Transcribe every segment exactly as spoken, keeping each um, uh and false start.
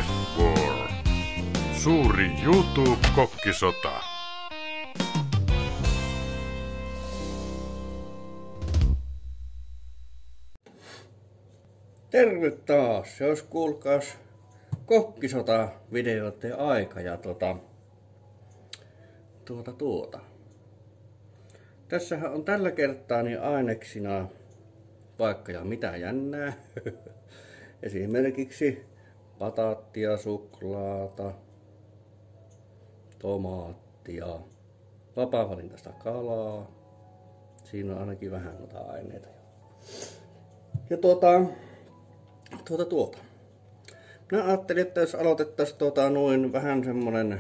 Chef War. Suuri YouTube-kokkisota. Terve taas, se olisi kuulkaas kokkisota-videoiden aika ja tuota, tuota, tuota. Tässähän on tällä kertaa niin aineksina vaikka ja mitä jännää. Esimerkiksi bataattia, suklaata, tomaattia, vapaa-valintaista kalaa. Siinä on ainakin vähän noita aineita. Ja tuota, tuota, tuota. Minä ajattelin, että jos aloitettaisiin tuota, noin vähän semmonen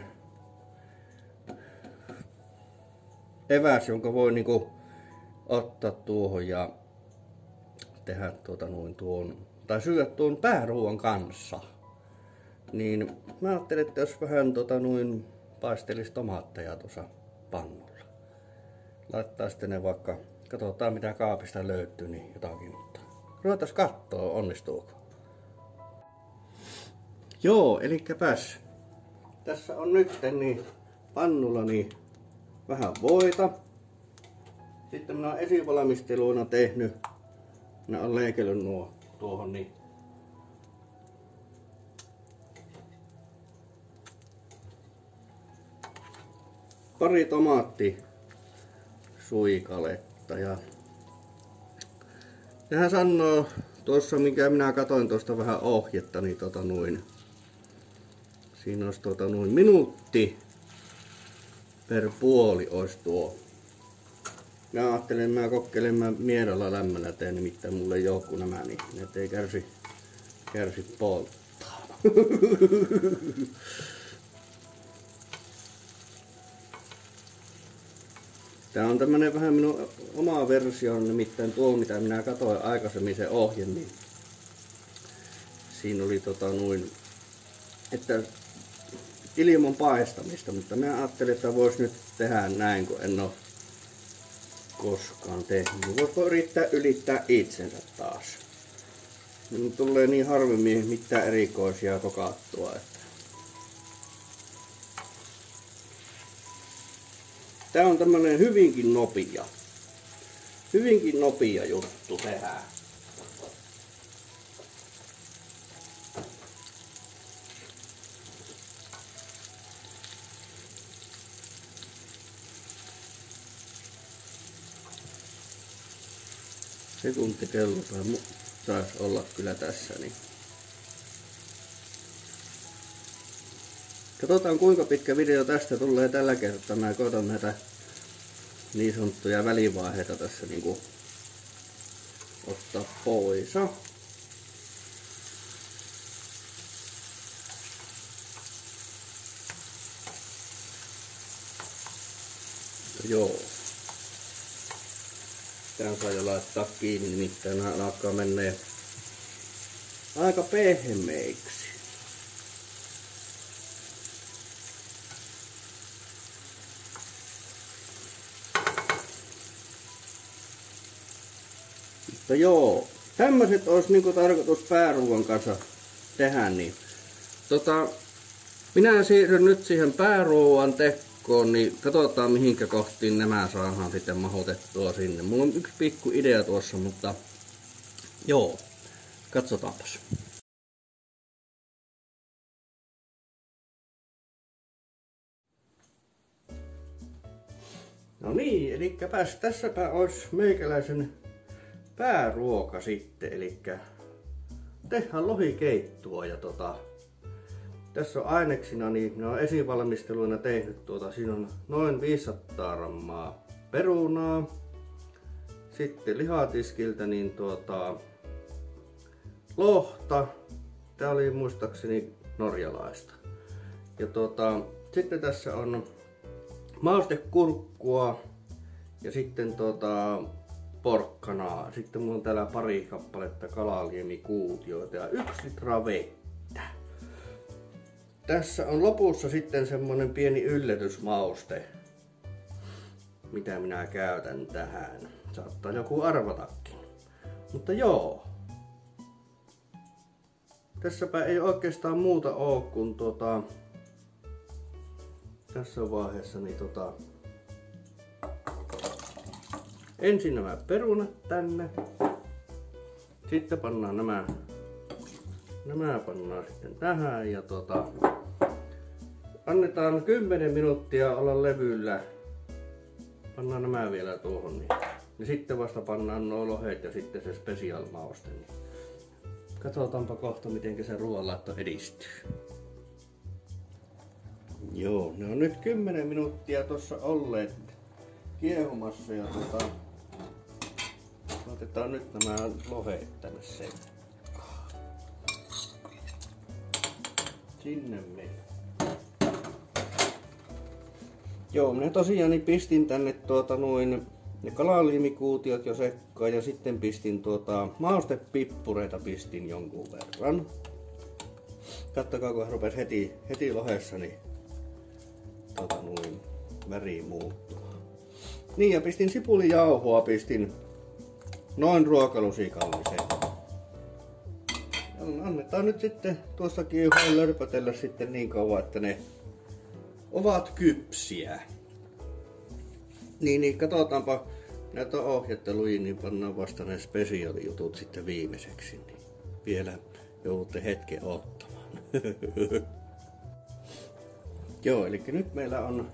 eväs, jonka voi niinku ottaa tuohon ja tehdä tuota noin tuon, tai syödä tuon pääruuan kanssa. Niin mä ajattelin, että jos vähän tuota noin paistelisi tomaatteja tuossa pannulla. Laittaa sitten ne vaikka, katsotaan mitä kaapista löytyy, niin jotakin, mutta ruvetaan kattoo, onnistuuko. Joo, elikkäpäs. Tässä on nyt niin pannulla niin vähän voita. Sitten minä olen esivalmisteluina tehnyt, minä olen leikellyt nuo tuohon niin pari tomaattisuikaletta ja nehän sanoo tuossa, mikä minä katoin tuosta vähän ohjetta, niin tota noin, siinä olisi tota noin minuutti per puoli olisi tuo. Mä ajattelin, että mä kokkelen, mä miedolla lämmöllä teen, nimittäin mulle ei oo kun nämä, niin ne ei kärsi, kärsi polttaa. Tää on tämmönen vähän minun oma versio, nimittäin tuo mitä minä katsoin aikaisemmin se ohje, niin siinä oli tota noin, että ilman paistamista, mutta minä ajattelin, että vois nyt tehdä näin, kun en oo koskaan tehnyt. Voisiko yrittää ylittää itsensä taas. Niin tulee niin harvemmin mitään erikoisia kokattua. Että tää on tämmönen hyvinkin nopea. Hyvinkin nopea juttu tehdä. Sekuntikello taisi olla kyllä tässä. Niin. Katsotaan kuinka pitkä video tästä tulee tällä kertaa. Mä koitan näitä niin sanottuja välivaiheita tässä niinku ottaa pois. Joo. Tän saa jo laittaa kiinni, nimittäin nää alkaa mennä aika pehmeiksi. Mutta joo, tämmöset olisi niinku tarkoitus pääruuan kanssa tehdä, niin tota, minä siirryn nyt siihen pääruuan tekoon, niin katsotaan mihinkä kohtiin nämä saadaan sitten mahoitettua sinne. Mulla on yksi pikku idea tuossa, mutta joo, katsotaanpas. No niin, elikkäpäs tässäpä olisi meikäläisen pääruoka sitten, elikkä tehdään lohikeittoa ja tota, tässä on aineksina, niin ne on esivalmisteluina tehnyt tuota, siinä on noin viisisataa grammaa perunaa, sitten lihatiskiltä niin tuota lohta, tää oli muistaakseni norjalaista, ja tuota, sitten tässä on maustekurkkua ja sitten tuota porkkanaa. Sitten mulla on täällä pari kappaletta kalaliemikuutioita ja yksi litra vettä. Tässä on lopussa sitten semmonen pieni yllätysmauste, mitä minä käytän tähän. Saattaa joku arvatakin. Mutta joo. tässäpä ei oikeastaan muuta oo kuin tota, tässä vaiheessa niin tota, ensin nämä perunat tänne. Sitten pannaan nämä, nämä pannaan sitten tähän ja tota, annetaan kymmenen minuuttia olla levyllä. Pannaan nämä vielä tuohon niin. Ja sitten vasta pannaan nuo lohet ja sitten se special mauste. Niin. Katsotaanpa kohta miten se ruoanlaitto edistyy. Joo, ne on nyt kymmenen minuuttia tuossa olleet kiehumassa ja tota, otetaan nyt nämä lohet tänne sekaan. Sinne mennään. Joo, minä tosiaan niin pistin tänne tuota noin ne kalaliimikuutiot jo sekkaan ja sitten pistin tuota maustepippureita pistin jonkun verran. Kattokaa kun rupesi heti, heti lohessa niin tuota noin väri muuttuu. Niin ja pistin sipulijauhoa pistin noin ruokalusikallisen. Annetaan nyt sitten tuossa kiuhaan lörpötellä sitten niin kauan että ne ovat kypsiä. Niin, niin katsotaanpa näitä ohjatteluja, niin pannaan vasta ne spesiaalijutut sitten viimeiseksi. Niin vielä joudutte hetken ottamaan. Joo, eli nyt meillä on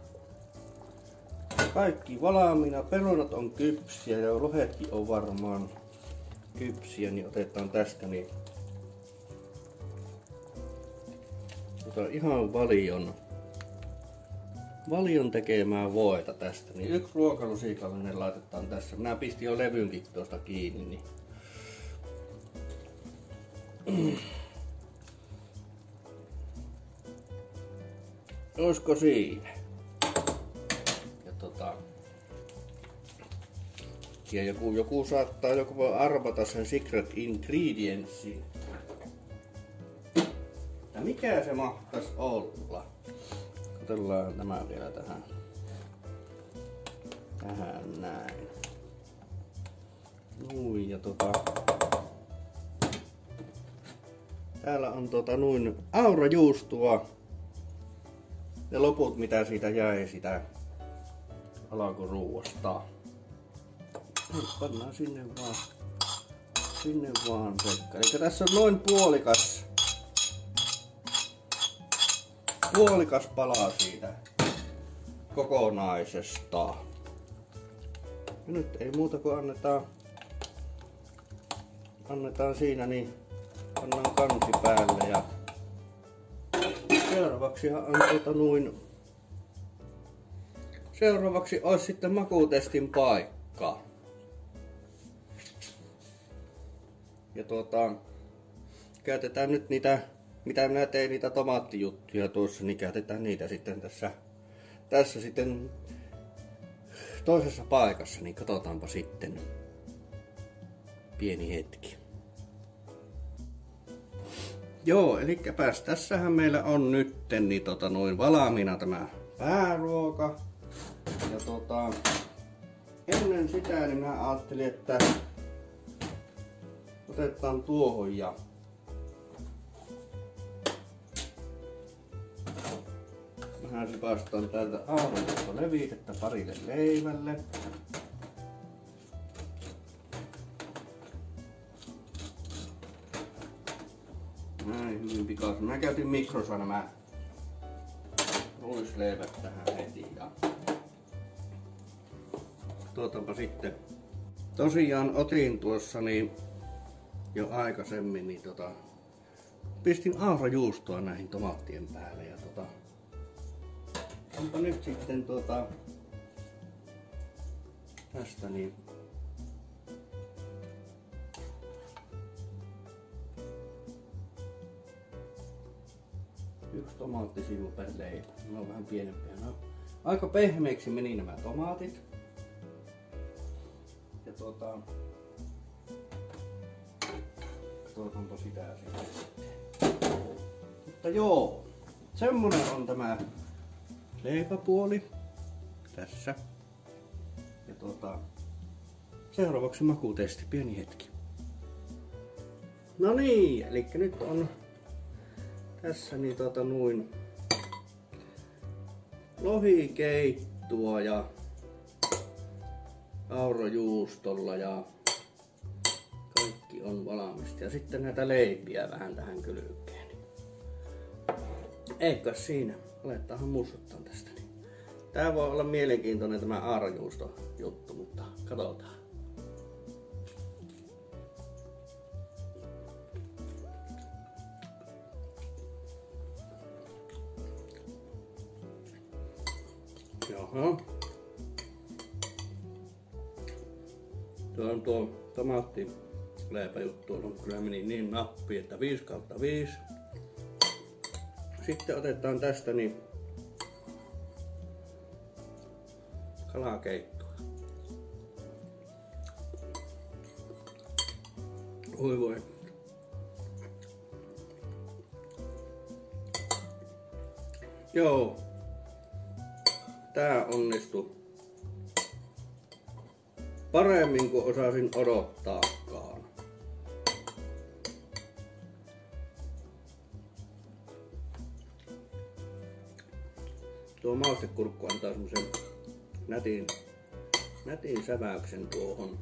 kaikki valmiina. Perunat on kypsiä ja lohetkin on varmaan kypsiä, niin otetaan tästä niin otetaan ihan valion. Valion tekemään voita tästä, niin yksi ruokalusikallinen laitetaan tässä. Minä pistin jo levynkin tuosta kiinni. Niin. Olisiko siinä? Ja tota... Ja joku, joku saattaa joku voi arvata sen secret ingredientsin. Ja mikä se mahtaisi olla? Otellaan nämä vielä tähän. Tähän näin. Noin ja tota... Täällä on tota noin aurajuustoa. Ja loput mitä siitä jäi sitä alkuruuasta. Pannaan sinne vaan. Sinne vaan sekka. Eli tässä on noin puolikas. Puolikas pala siitä kokonaisesta. Ja nyt ei muuta kuin annetaan, annetaan siinä niin pannaan kansi päälle ja seuraavaksihan on tuota noin, seuraavaksi olisi sitten makutestin paikka. Ja tuota, käytetään nyt niitä, mitä minä tein niitä tomaattijuttuja tuossa, niin käytetään niitä sitten tässä, tässä sitten toisessa paikassa, niin katsotaanpa sitten pieni hetki. Joo, eli pääs tässähän meillä on nytten niin tota noin valmiina tämä pääruoka. Ja tota, ennen sitä niin minä ajattelin, että otetaan tuohon ja vähän ripastan täältä aurallista levitettä parille leivälle. Näin hyvin pikaisesti. Mä käytin mikrossa nämä ruisleivät tähän heti. Ja tuotanpa sitten. Tosiaan otin tuossa niin jo aikaisemmin niin tota, pistin aurajuustoa näihin tomaattien päälle ja tota, onpa nyt sitten tota, tästä niin yksi tomaattisivu per leipä. Ne on vähän pienempiä. No, aika pehmeiksi meni nämä tomaatit. Ja tuota, tuotanpa sitä sitten. Mutta joo, semmonen on tämä leipäpuoli tässä. Ja tuota, seuraavaksi makutesti, pieni hetki. No niin, eli nyt on tässä niin tota noin lohikeittoa ja aurajuustolla ja kaikki on valmista. Ja sitten näitä leipiä vähän tähän kylkeen. Eikä siinä. Aletaan mussuttaa tästä. Tää voi olla mielenkiintoinen tämä aurajuusto juttu, mutta katsotaan. Jaha. Tuo on tuo tomaattileipäjuttu on kyllä meni niin nappi, että viisi kautta viisi. Sitten otetaan tästä niin kalakeittoa. Oi voi. Joo. Tää onnistui paremmin kuin osasin odottaakaan. Tuo maustekurkku antaa semmosen nätin, nätin säväyksen tuohon.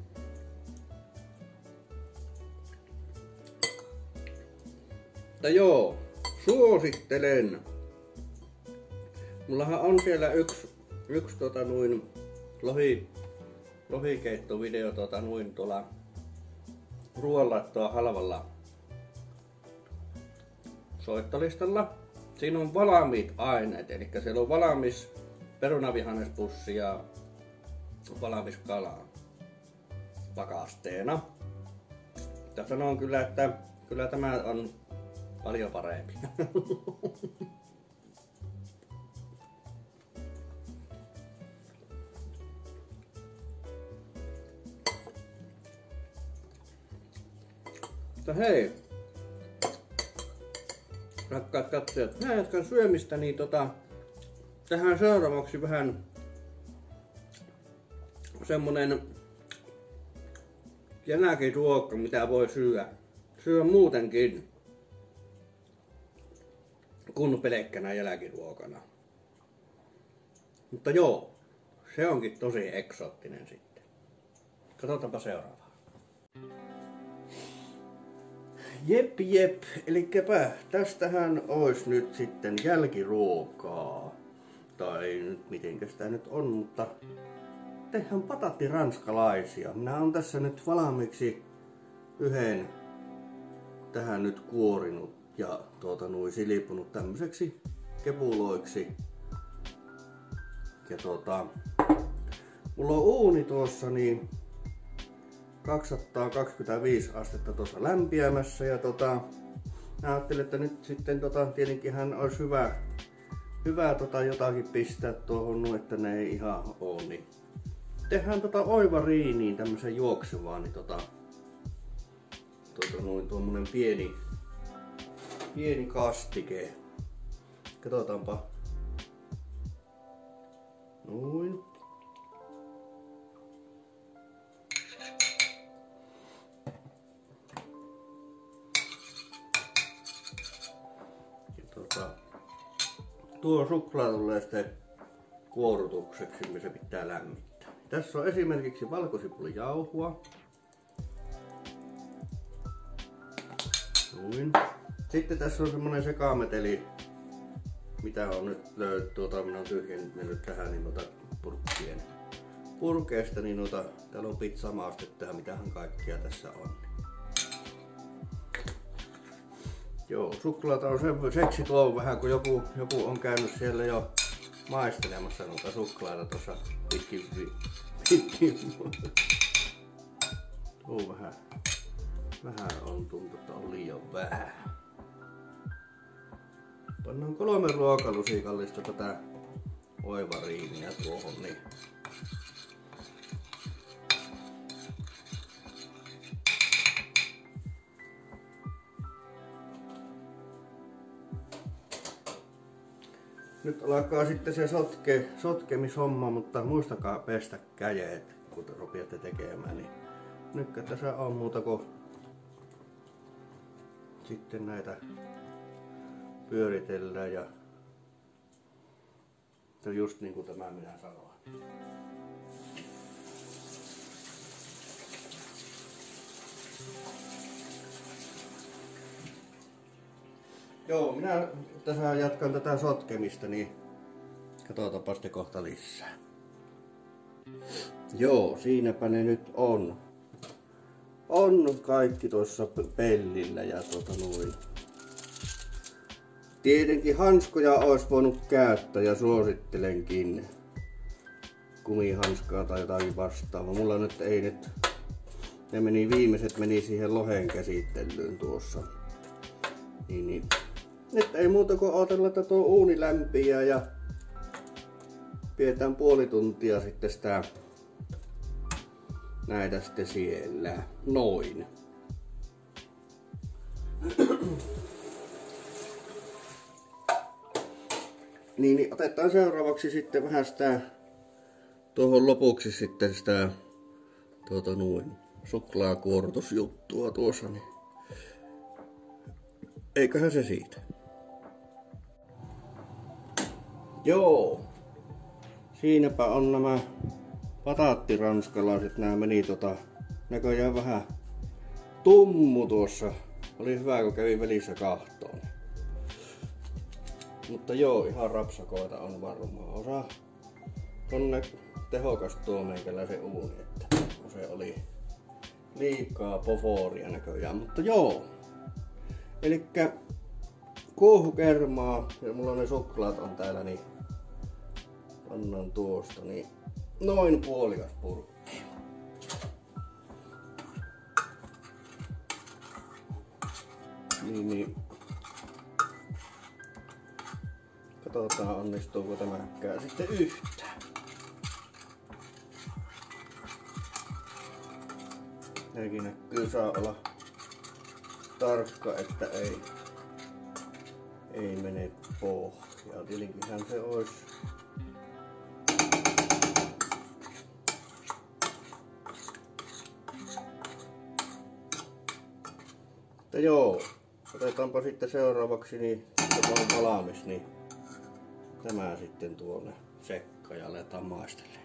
Mutta joo, suosittelen. Mullahan on siellä yksi, yksi tota noin lohi, lohikeittovideo tota noin tuolla ruoanlaittoa halvalla soittolistalla. Siinä on valmiit aineet, eli siellä on valmis perunavihannespussi ja valmis kala pakasteena. Ja sanon kyllä, että kyllä tämä on paljon parempi. Mutta hei, rakkaat katsojat, mä jatkan syömistä, niin tota, tähän seuraavaksi vähän semmonen jälkiruokka, mitä voi syödä. Syö muutenkin kuin pelkkänä jälkiruokana. Mutta joo, se onkin tosi eksoottinen sitten. Katsotaanpa seuraavaa. Jep jep, elikkäpä tästähän ois nyt sitten jälkiruokaa. Tai nyt mitenkä sitä nyt on, mutta tehdään patatti ranskalaisia. Minä on tässä nyt valmiiksi yhden tähän nyt kuorinut ja tuota nuin silipunut tämmöiseksi kepuloiksi. Ja tuota, mulla on uuni tuossa niin kaksisataakaksikymmentäviisi astetta tuossa lämpiämässä ja tota, ajattelin, että nyt sitten tota, tietenkin hän olisi hyvä, hyvä tota, jotakin pistää tuohon noin, että ne ei ihan oo. Niin tehdään tota oivariiniin tämmösen juoksevaan, niin tota, tota noin tuommoinen pieni, pieni kastike. Katsotaanpa. Noin. Tuo suklaa tulee sitten kuorutukseksi, niin se pitää lämmittää. Tässä on esimerkiksi valkosipulijauhua. Noin. Sitten tässä on semmonen sekameteli, mitä on nyt löydetty, tuota, minä olen tyhjentänyt tähän niin noita purkkien purkeista, niin noita, täällä on pizzamaustetta ja mitähän kaikkia tässä on. Joo, suklaata on sen seksi tuo vähän, kun joku, joku on käynyt siellä jo maistelemassa noita suklaata tuossa pitkin. pitkin. Tuo vähän, vähän on tuntuu, että on liian vähän. Pannaan kolme ruokalusikallista tätä oivariinia tuohon niin. Nyt alkaa sitten se sotke, sotkemishomma, mutta muistakaa pestä kädet, kun rupeatte tekemään. Niin nyt tässä on muuta kuin sitten näitä pyöritellään ja se on just niin kuin tämä minä sanoin. Joo, minä tässä jatkan tätä sotkemista, niin katsotaanpa sitten kohta lisää. Joo, siinäpä ne nyt on. On kaikki tuossa pellillä ja tota noin. Tietenkin hanskoja olisi voinut käyttää ja suosittelenkin kumihanskaa tai jotain vastaavaa. Mulla nyt ei nyt, ne meni viimeiset meni siihen lohen käsittelyyn tuossa. Niin, niin. Nyt ei muuta kuin odotella, että tuo uuni lämpiää ja pidetään puoli tuntia sitten sitä näitä sitten siellä. Noin. Niin, niin otetaan seuraavaksi sitten vähän sitä tuohon lopuksi sitten sitä tuota noin suklaakuorrutusjuttua tuossa, niin eiköhän se siitä. Joo, siinäpä on nämä pataattiranskalalaiset. Nämä meni tota näköjään vähän tummu tuossa. Oli hyvä kun kävi välissä kahtoon. Mutta joo, ihan rapsakoita on varmaan. Osa on tehokas tuo meikäläisen uuni, että kun se oli liikaa poforia näköjään. Mutta joo, elikkä kuohukermaa ja mulla ne suklaat on täällä, niin annan tuosta, niin noin puolikas purkki. Niin, niin. Katsotaan onnistuuko tämäkään sitten yhtään. Nämäkin näkyy, saa olla tarkka, että ei, ei mene pohjaan. Tietenkinhän se olisi. Mutta joo, otetaanpa sitten seuraavaksi, niin kun on valmis, niin tämä sitten tuonne sekkaan ja aletaan maistelemaan.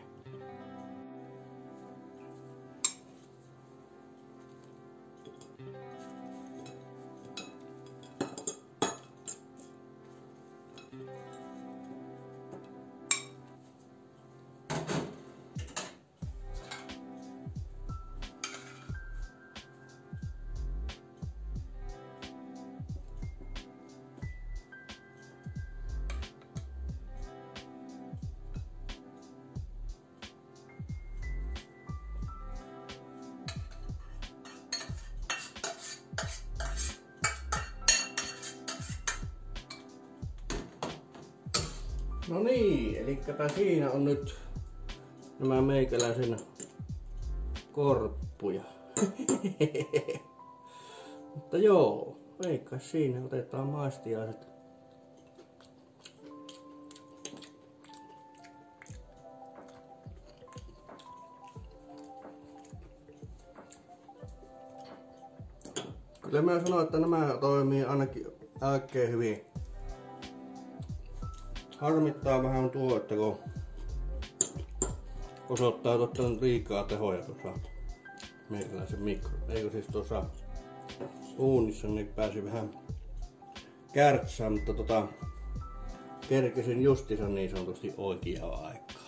No niin, elikkäpä siinä on nyt nämä meikäläisen korppuja. Mutta joo, eikä siinä, otetaan maistiaiset. Kyllä mä sanon, että nämä toimii ainakin oikein hyvin. Harmittaa vähän tuo, että kun osoittaa totta liikaa tehoja tuossa meikäläisen mikro. Eikö siis tuossa uunissa, niin pääsi vähän kärtsään, mutta tota kerkesin justiinsa niin sanotusti oikeaa aikaa.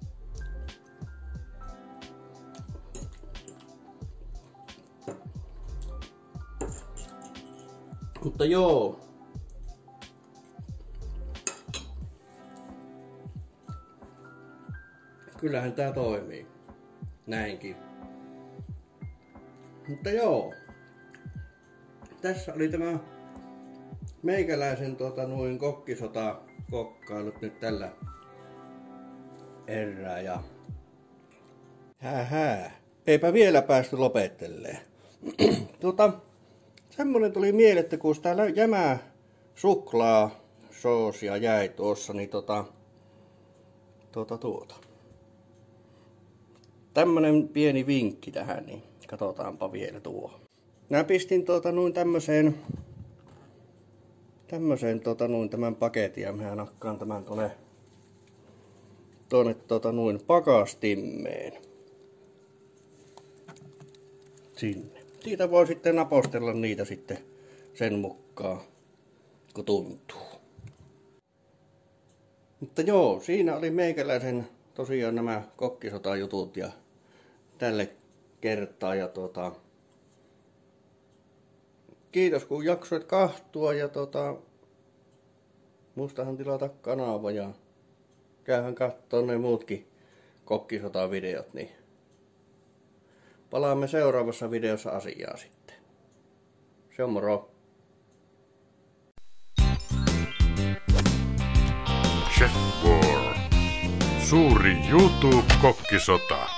Mutta joo. Kyllähän tää toimii. Näinkin. Mutta joo. Tässä oli tämä meikäläisen tota, noin kokkisota kokkailut nyt tällä erää ja hähää. Eipä vielä päästy lopettelee. tota, semmonen tuli mieleen, että kun sitä jämää suklaa soosia jäi tuossa, niin tota, tuota tuota. Tämmönen pieni vinkki tähän, niin katsotaanpa vielä tuo. Mä pistin tuota noin tämmöiseen tämmöisen tota, noin, tämän paketin ja mä nakkaan tämän tuonne tuonne tota, noin pakastimeen. Sinne. Siitä voi sitten napostella niitä sitten sen mukaan, kun tuntuu. Mutta joo, siinä oli meikäläisen tosiaan nämä kokkisotajutut ja tälle kertaa. Ja tota, kiitos kun jaksoit kahtua ja tota, muistahan tilata kanava ja käyhän kattoo ne muutkin kokkisotavideot, niin palaamme seuraavassa videossa asiaa sitten. Se on moro! Chef War. Suuri YouTube-kokkisota.